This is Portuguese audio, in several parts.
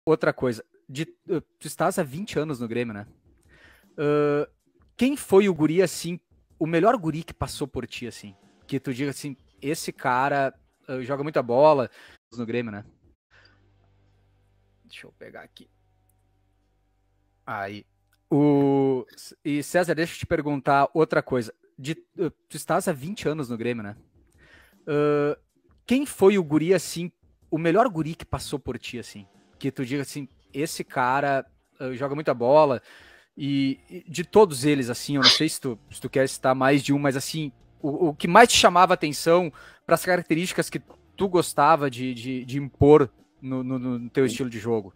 Outra coisa, tu estás há 20 anos no Grêmio, né? Quem foi o guri, assim, o melhor guri que passou por ti, assim? Que tu diga assim, esse cara joga muita bola no Grêmio, né? Deixa eu pegar aqui. Aí. E César, deixa eu te perguntar outra coisa. Tu estás há 20 anos no Grêmio, né? Quem foi o guri, assim, o melhor guri que passou por ti, assim? Que tu diga assim, esse cara joga muita bola. E de todos eles, assim, eu não sei se tu quer citar mais de um, mas assim, o que mais te chamava atenção para as características que tu gostava de impor no teu estilo de jogo?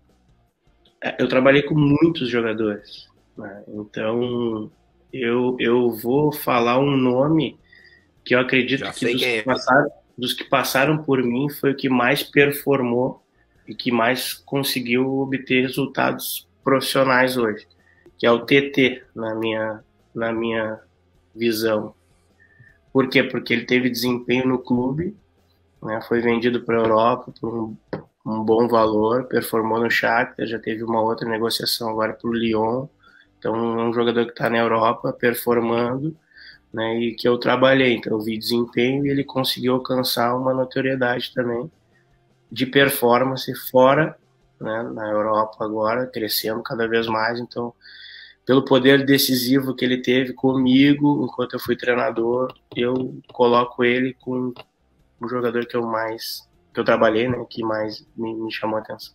Eu trabalhei com muitos jogadores, né? Então eu vou falar um nome que eu acredito Já que sei quem é. dos que passaram por mim foi o que mais performou e que mais conseguiu obter resultados profissionais hoje, que é o TT na minha visão. Por quê? Porque ele teve desempenho no clube, né? Foi vendido para a Europa por um bom valor, performou no Shakhtar, já teve uma outra negociação agora para o Lyon. Então é um jogador que está na Europa performando, né, e que eu trabalhei, então eu vi desempenho e ele conseguiu alcançar uma notoriedade também de performance fora, né, na Europa agora, crescendo cada vez mais. Então, pelo poder decisivo que ele teve comigo enquanto eu fui treinador, eu coloco ele com o jogador que eu trabalhei, né, que mais me chamou a atenção.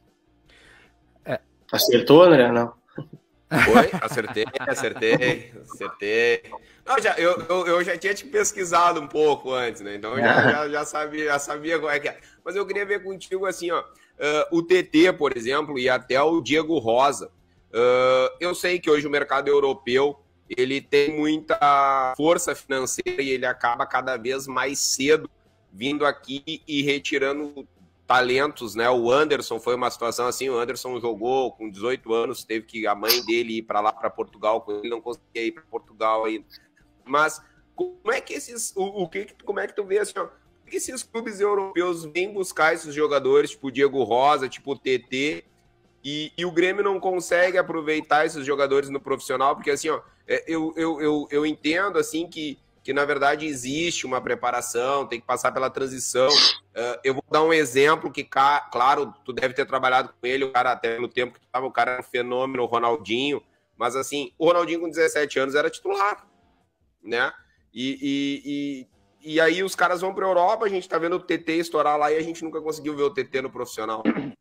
Acertou, André? Não. Foi? Acertei. Não, eu já tinha te pesquisado um pouco antes, né? Então já sabia qual é que é. Mas eu queria ver contigo assim, ó. O TT, por exemplo, e até o Diego Rosa. Eu sei que hoje o mercado europeu ele tem muita força financeira e ele acaba cada vez mais cedo vindo aqui e retirando talentos, né? O Anderson foi uma situação assim, o Anderson jogou com 18 anos, teve que a mãe dele ir para lá, para Portugal, ele não conseguia ir para Portugal ainda. Mas como é que como é que tu vê assim, ó, que esses clubes europeus vêm buscar esses jogadores, tipo o Diego Rosa, tipo o TT, e o Grêmio não consegue aproveitar esses jogadores no profissional, porque assim, ó, eu entendo assim que na verdade existe uma preparação, tem que passar pela transição. Eu vou dar um exemplo que, claro, tu deve ter trabalhado com ele, o cara até no tempo que tu tava, o cara era um fenômeno, o Ronaldinho, mas assim, o Ronaldinho com 17 anos era titular, né? E aí os caras vão para a Europa, a gente tá vendo o TT estourar lá e a gente nunca conseguiu ver o TT no profissional.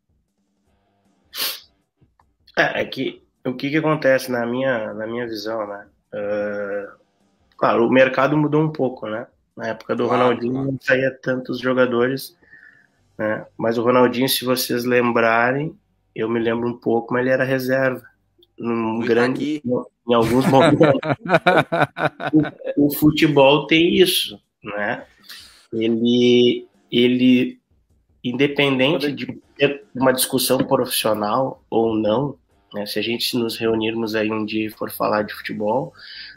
É que o que acontece na minha visão, né? Claro, o mercado mudou um pouco, né? Na época do Ronaldinho não saía tantos jogadores, né? Mas o Ronaldinho, se vocês lembrarem, eu me lembro um pouco, mas ele era reserva. Em alguns momentos. O futebol tem isso, né? Ele independente de ter uma discussão profissional ou não, né? Se a gente nos reunirmos aí um dia e for falar de futebol,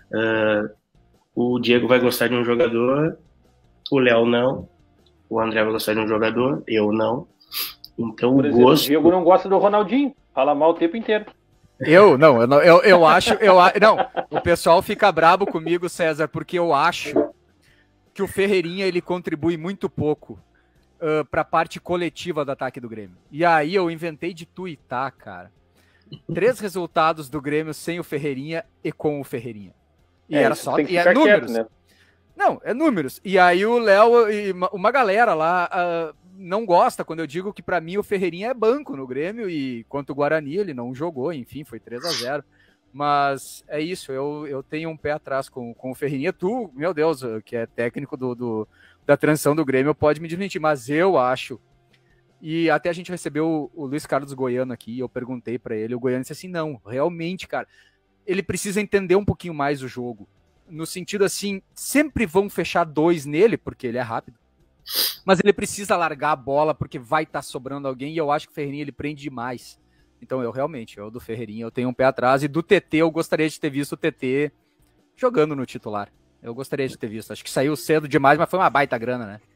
o Diego vai gostar de um jogador, o Léo não, o André vai gostar de um jogador, eu não. Então por exemplo, o Diego não gosta do Ronaldinho, fala mal o tempo inteiro. Eu acho, não, o pessoal fica brabo comigo, César, porque eu acho que o Ferreirinha ele contribui muito pouco para a parte coletiva do ataque do Grêmio. E aí eu inventei de tuitar, cara. 3 resultados do Grêmio sem o Ferreirinha e com o Ferreirinha. E era só números. Quieto, né? Não, é números. E aí o Léo e uma galera lá não gosta quando eu digo que para mim o Ferreirinha é banco no Grêmio e quanto o Guarani ele não jogou, enfim, foi 3-0. Mas é isso, eu tenho um pé atrás com o Ferreirinha. Tu, meu Deus, que é técnico da transição do Grêmio, pode me desmentir, mas eu acho. E até a gente recebeu o Luiz Carlos Goiano aqui, eu perguntei para ele, o Goiano disse assim, não, realmente, cara, ele precisa entender um pouquinho mais o jogo. No sentido assim, sempre vão fechar 2 nele, porque ele é rápido, mas ele precisa largar a bola, porque vai estar sobrando alguém, e eu acho que o Ferreirinha ele prende demais. Então eu do Ferreirinha, eu tenho um pé atrás, e do TT eu gostaria de ter visto o TT jogando no titular. Eu gostaria de ter visto, acho que saiu cedo demais, mas foi uma baita grana, né?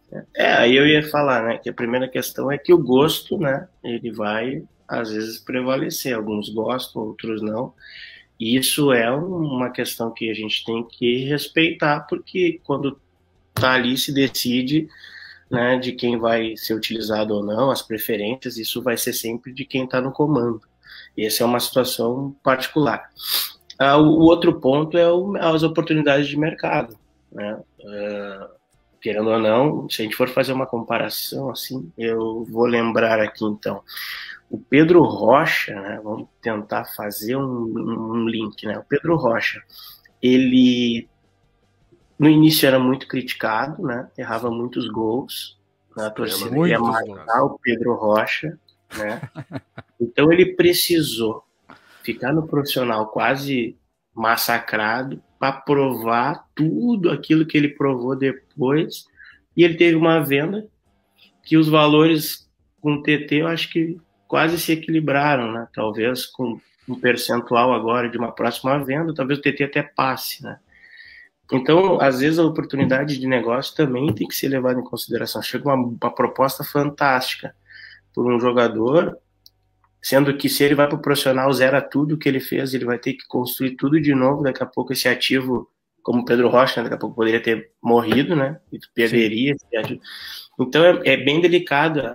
Aí eu ia falar, né, que a primeira questão é que o gosto, né, ele vai, às vezes, prevalecer. Alguns gostam, outros não. E isso é uma questão que a gente tem que respeitar, porque quando tá ali se decide, né, de quem vai ser utilizado ou não, as preferências, isso vai ser sempre de quem está no comando. E essa é uma situação particular. O outro ponto é as oportunidades de mercado, né? Querendo ou não, se a gente for fazer uma comparação assim, eu vou lembrar aqui então, o Pedro Rocha, né, vamos tentar fazer um link, né? O Pedro Rocha, ele no início era muito criticado, né? Errava muitos gols, né? A torcida ia matar o Pedro Rocha, né? Então ele precisou ficar no profissional quase massacrado para provar tudo aquilo que ele provou depois, e ele teve uma venda que os valores com o TT eu acho que quase se equilibraram, né? Talvez com um percentual agora de uma próxima venda, talvez o TT até passe, né? Então, às vezes a oportunidade de negócio também tem que ser levada em consideração. Chega uma proposta fantástica por um jogador, sendo que se ele vai para o profissional, zera tudo que ele fez, ele vai ter que construir tudo de novo. Daqui a pouco esse ativo, como o Pedro Rocha, daqui a pouco poderia ter morrido, né? E perderia esse ativo. Então é bem delicada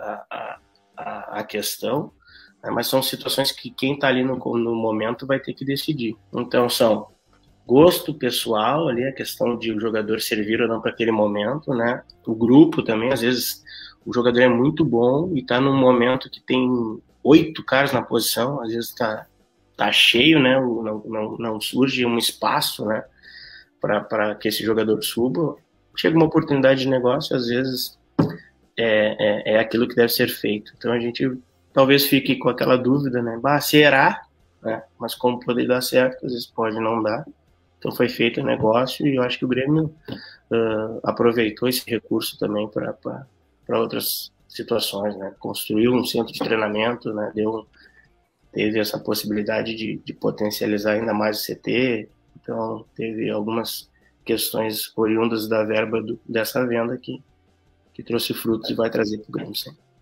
a questão, né? Mas são situações que quem está ali no momento vai ter que decidir. Então são gosto pessoal ali, a questão de o jogador servir ou não para aquele momento, né? O grupo também, às vezes o jogador é muito bom e está num momento que tem 8 caras na posição, às vezes tá cheio, né? Não surge um espaço, né? Para que esse jogador suba. Chega uma oportunidade de negócio, às vezes é aquilo que deve ser feito. Então a gente talvez fique com aquela dúvida, né? Será? Né? Mas como poder dar certo, às vezes pode não dar. Então foi feito o negócio e eu acho que o Grêmio aproveitou esse recurso também para outras situações, né? Construiu um centro de treinamento, né? Teve essa possibilidade de potencializar ainda mais o CT, então teve algumas questões oriundas da verba dessa venda que trouxe frutos e vai trazer para o Grêmio sempre.